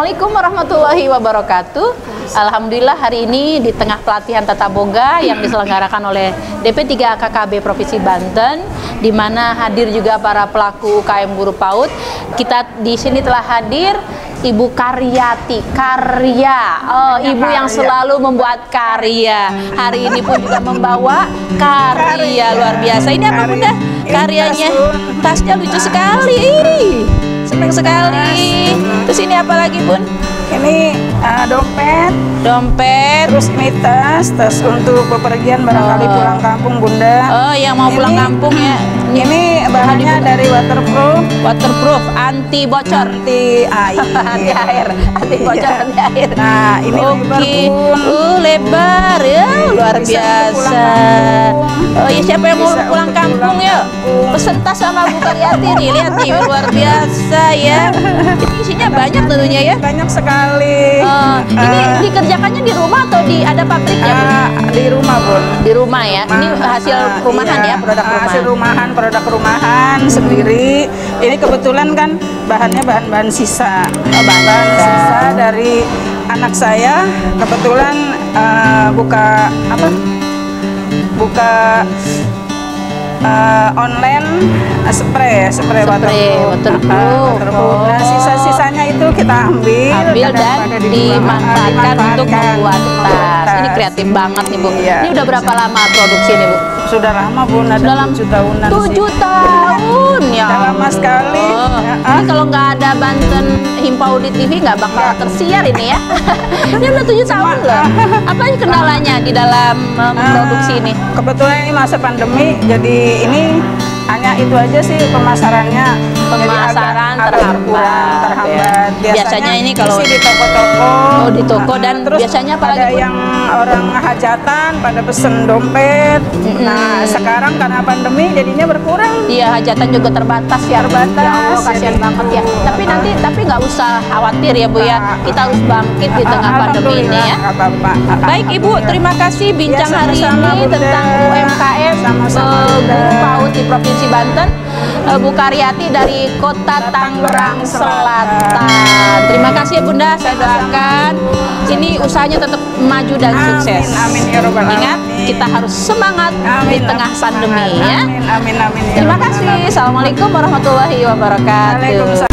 Assalamualaikum warahmatullahi wabarakatuh. Alhamdulillah hari ini di tengah pelatihan tata boga yang diselenggarakan oleh DP3 KKB Provinsi Banten, di mana hadir juga para pelaku UKM guru PAUD. Kita di sini telah hadir Ibu Karyati, ibu yang selalu membuat karya. Hari ini pun juga membawa karya luar biasa. Ini apa Bunda? Karyanya, tasnya lucu sekali. Senang sekali. Terus ini apa lagi Bun? Ini dompet, terus ini tas untuk bepergian barangkali pulang kampung Bunda. Oh, yang mau pulang kampung ya. Ini bahannya dari waterproof, anti bocor, anti air, anti bocor, anti air. Nah, ini lebar ya, luar biasa. Oh ya, siapa yang mau pulang kampung ya? Pesen tas sama Bu Karyati nih, lihat nih, luar biasa ya. Isinya banyak tentunya ya. Banyak sekali. Ini dikerjakannya di rumah atau ada pabriknya Bun? Di rumah Bun. Di rumah ya. Ini hasil rumahan ya, produk rumahan. Hasil produk rumahan sendiri. Ini kebetulan kan bahannya bahan-bahan sisa. Bahan sisa dari anak saya. Kebetulan buka online spray waterproof. Nah, sisa-sisanya itu kita ambil dan dimanfaatkan untuk membuat tas. Ini kreatif banget nih Bu. Iya. Ini udah berapa lama produksi ini Bu? Sudah lama Bun, ada 7 tahunan. 7 tahun ya. Sudah lama sekali. Ini kalau nggak ada Banten Himpau di TV nggak bakal tersiar ini ya. Ini udah 7 tahun loh. Apa sih kendalanya di dalam memproduksi ini? Kebetulan ini masa pandemi, jadi ini hanya itu aja sih pemasarannya terhambat. Biasanya ini kalau di toko-toko, di toko dan terus biasanya ada yang orang hajatan pada pesen dompet. Nah, sekarang karena pandemi jadinya berkurang. Iya, hajatan juga terbatas ya. Ya Allah, kasihan banget ya. Tapi nggak usah khawatir ya Bu ya. Kita harus bangkit di tengah pandemi ini ya. Baik Ibu, terima kasih bincang hari ini tentang UMKM guru PAUD di Provinsi Banten, Bu Karyati dari Kota Tangerang Selatan. Terima kasih Bunda, saya doakan ini usahanya tetap maju dan sukses. Amin ya Rabbal alamin. Ingat, kita harus semangat di tengah pandemi ya. Amin. Terima kasih. Assalamualaikum warahmatullahi wabarakatuh.